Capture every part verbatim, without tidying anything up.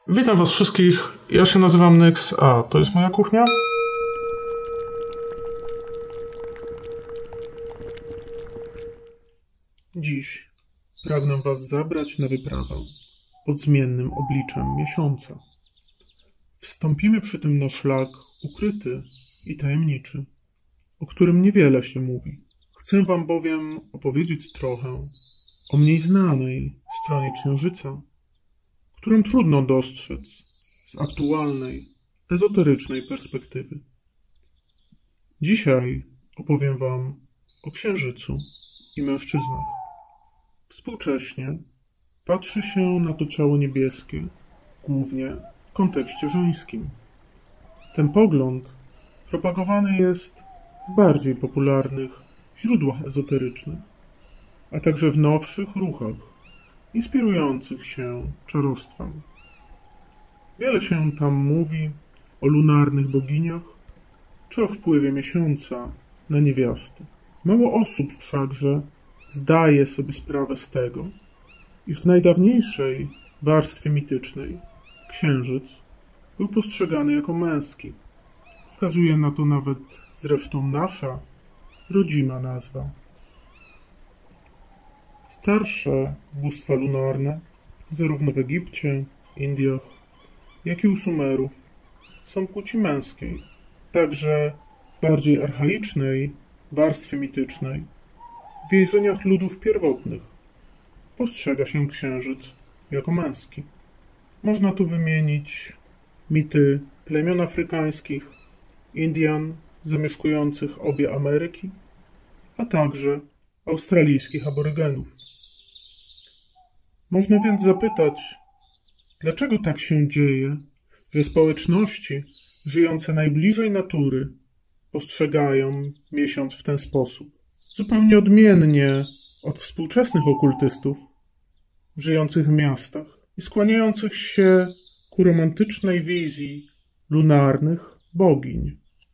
Witam was wszystkich, ja się nazywam Nyx, a to jest moja kuchnia. Dziś pragnę was zabrać na wyprawę pod zmiennym obliczem miesiąca. Wstąpimy przy tym na szlak ukryty i tajemniczy, o którym niewiele się mówi. Chcę wam bowiem opowiedzieć trochę o mniej znanej stronie Księżyca, którą trudno dostrzec z aktualnej, ezoterycznej perspektywy. Dzisiaj opowiem wam o Księżycu i mężczyznach. Współcześnie patrzy się na to ciało niebieskie głównie w kontekście żeńskim. Ten pogląd propagowany jest w bardziej popularnych źródłach ezoterycznych, a także w nowszych ruchach inspirujących się czarostwem. Wiele się tam mówi o lunarnych boginiach czy o wpływie miesiąca na niewiasty. Mało osób wszakże zdaje sobie sprawę z tego, iż w najdawniejszej warstwie mitycznej księżyc był postrzegany jako męski. Wskazuje na to nawet zresztą nasza rodzima nazwa. Starsze bóstwa lunarne, zarówno w Egipcie, Indiach, jak i u Sumerów, są płci męskiej. Także w bardziej archaicznej warstwie mitycznej, w wierzeniach ludów pierwotnych, postrzega się księżyc jako męski. Można tu wymienić mity plemion afrykańskich, Indian zamieszkujących obie Ameryki, a także australijskich aborygenów. Można więc zapytać, dlaczego tak się dzieje, że społeczności żyjące najbliżej natury postrzegają miesiąc w ten sposób. Zupełnie odmiennie od współczesnych okultystów żyjących w miastach i skłaniających się ku romantycznej wizji lunarnych bogiń.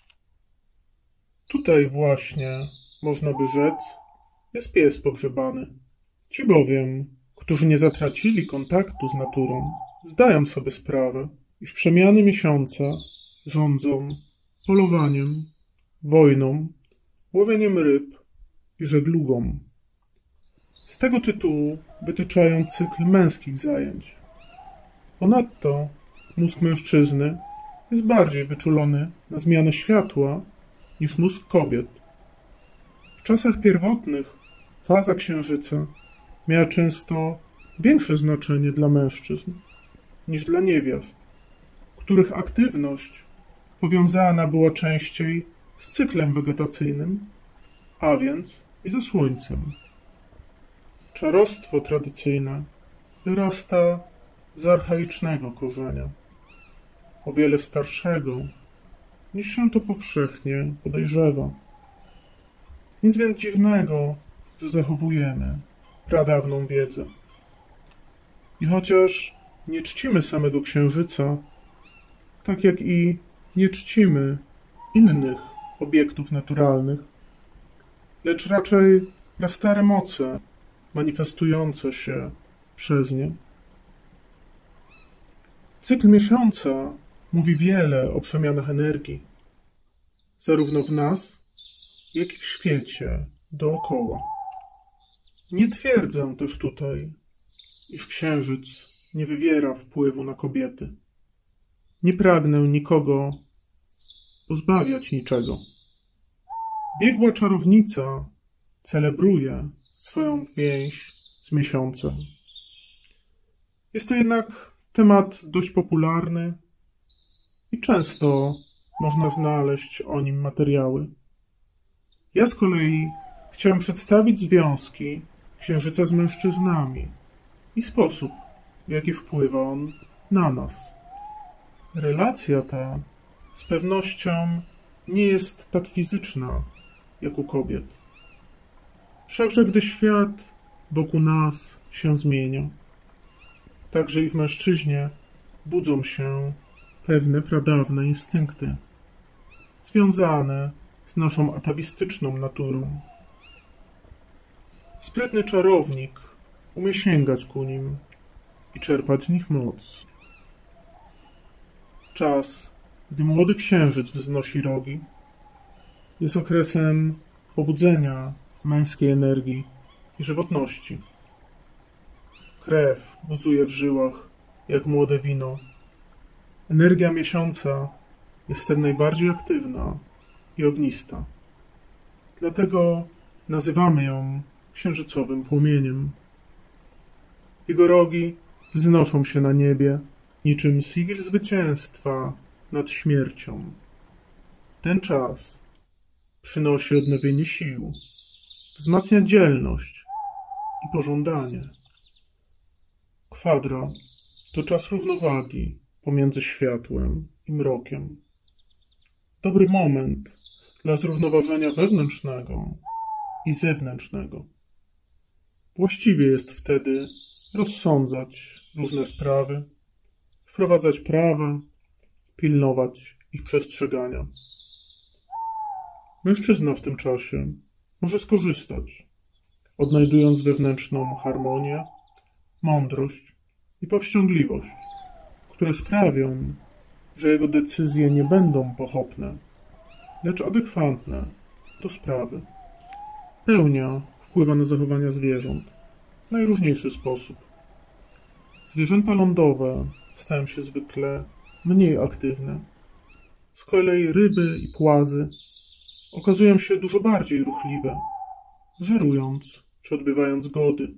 Tutaj właśnie, można by rzec, jest pies pogrzebany. Ci bowiem, którzy nie zatracili kontaktu z naturą, zdają sobie sprawę, iż przemiany miesiąca rządzą polowaniem, wojną, łowieniem ryb i żeglugą. Z tego tytułu wytyczają cykl męskich zajęć. Ponadto mózg mężczyzny jest bardziej wyczulony na zmianę światła niż mózg kobiet. W czasach pierwotnych faza księżyca miała często większe znaczenie dla mężczyzn niż dla niewiast, których aktywność powiązana była częściej z cyklem wegetacyjnym, a więc i ze słońcem. Czarostwo tradycyjne wyrasta z archaicznego korzenia, o wiele starszego niż się to powszechnie podejrzewa. Nic więc dziwnego, że zachowujemy pradawną wiedzę. I chociaż nie czcimy samego księżyca, tak jak i nie czcimy innych obiektów naturalnych, lecz raczej prastare moce manifestujące się przez nie. Cykl miesiąca mówi wiele o przemianach energii, zarówno w nas, jak i w świecie dookoła. Nie twierdzę też tutaj, iż księżyc nie wywiera wpływu na kobiety. Nie pragnę nikogo pozbawiać niczego. Biegła czarownica celebruje swoją więź z miesiącem. Jest to jednak temat dość popularny i często można znaleźć o nim materiały. Ja z kolei chciałem przedstawić związki księżyca z mężczyznami i sposób, w jaki wpływa on na nas. Relacja ta z pewnością nie jest tak fizyczna jak u kobiet. Wszakże gdy świat wokół nas się zmienia, także i w mężczyźnie budzą się pewne pradawne instynkty, związane z naszą atawistyczną naturą. Sprytny czarownik umie sięgać ku nim i czerpać z nich moc. czas, gdy młody księżyc wznosi rogi. Jest okresem pobudzenia męskiej energii i żywotności. Krew buzuje w żyłach, jak młode wino. Energia miesiąca jest wtedy najbardziej aktywna i ognista. Dlatego nazywamy ją księżycowym płomieniem. Jego rogi wznoszą się na niebie, niczym sigil zwycięstwa nad śmiercią. Ten czas przynosi odnowienie sił, wzmacnia dzielność i pożądanie. Kwadra to czas równowagi pomiędzy światłem i mrokiem. Dobry moment dla zrównoważenia wewnętrznego i zewnętrznego. Właściwie jest wtedy rozsądzać różne sprawy, wprowadzać prawa, pilnować ich przestrzegania. Mężczyzna w tym czasie może skorzystać, odnajdując wewnętrzną harmonię, mądrość i powściągliwość, które sprawią, że jego decyzje nie będą pochopne, lecz adekwatne do sprawy. Pełnia wpływa na zachowania zwierząt w najróżniejszy sposób. Zwierzęta lądowe stają się zwykle mniej aktywne. Z kolei ryby i płazy okazują się dużo bardziej ruchliwe, żerując czy odbywając gody.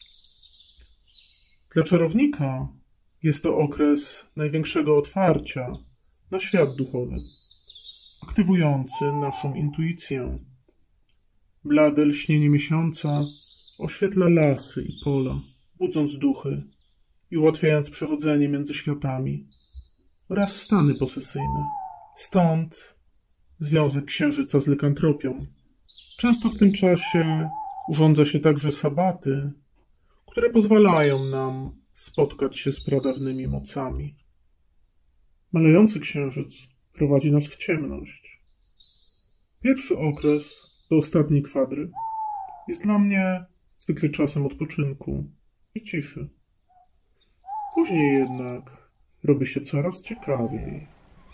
Dla czarownika jest to okres największego otwarcia na świat duchowy, aktywujący naszą intuicję. Blade lśnienie miesiąca oświetla lasy i pola, budząc duchy i ułatwiając przechodzenie między światami oraz stany posesyjne. Stąd związek księżyca z lykantropią. Często w tym czasie urządza się także sabaty, które pozwalają nam spotkać się z pradawnymi mocami. Malejący księżyc prowadzi nas w ciemność. Pierwszy okres do ostatniej kwadry jest dla mnie zwykle czasem odpoczynku i ciszy. Później jednak robi się coraz ciekawiej.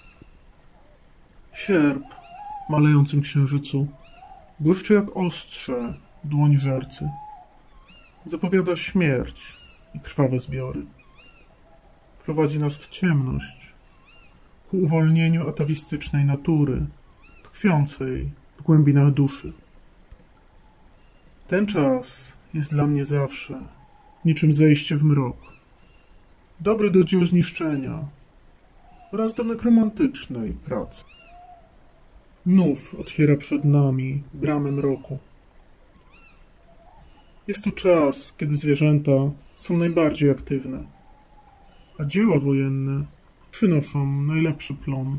Sierp w malejącym księżycu błyszczy jak ostrze w dłoni żercy. Zapowiada śmierć i krwawe zbiory. Prowadzi nas w ciemność, ku uwolnieniu atawistycznej natury, tkwiącej w głębinach duszy. Ten czas jest dla mnie zawsze niczym zejście w mrok. Dobry do dzieł zniszczenia oraz do nekromantycznej pracy. Nów otwiera przed nami bramę mroku. Jest to czas, kiedy zwierzęta są najbardziej aktywne, a dzieła wojenne przynoszą najlepszy plon.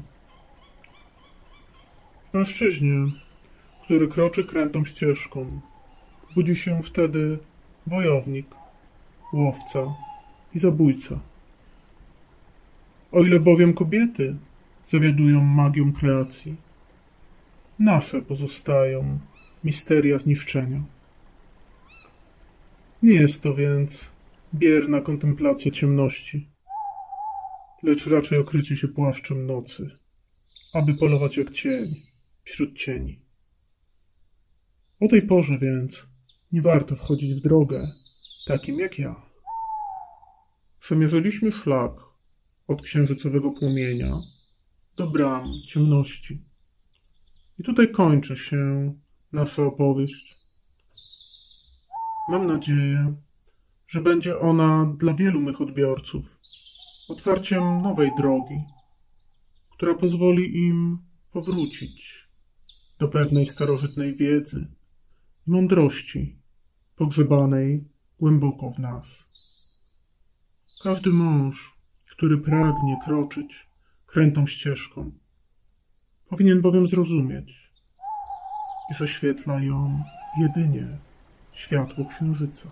W mężczyźnie, który kroczy krętą ścieżką, budzi się wtedy wojownik, łowca i zabójca. O ile bowiem kobiety zawiadują magią kreacji, nasze pozostają misteria zniszczenia. Nie jest to więc bierna kontemplacja ciemności, lecz raczej okrycie się płaszczem nocy, aby polować jak cień wśród cieni. O tej porze więc nie warto wchodzić w drogę takim jak ja. Przemierzyliśmy szlak od księżycowego płomienia do bram ciemności. I tutaj kończy się nasza opowieść. Mam nadzieję, że będzie ona dla wielu mych odbiorców otwarciem nowej drogi, która pozwoli im powrócić do pewnej starożytnej wiedzy i mądrości pogrzebanej głęboko w nas. Każdy mąż, który pragnie kroczyć krętą ścieżką, powinien bowiem zrozumieć, iż oświetla ją jedynie światło księżyca.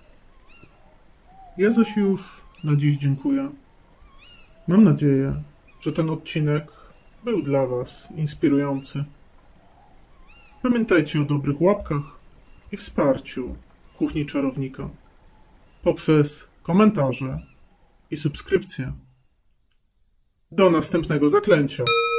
Ja zaś już na dziś dziękuję. Mam nadzieję, że ten odcinek był dla Was inspirujący. Pamiętajcie o dobrych łapkach i wsparciu Kuchni Czarownika poprzez komentarze i subskrypcje. Do następnego zaklęcia.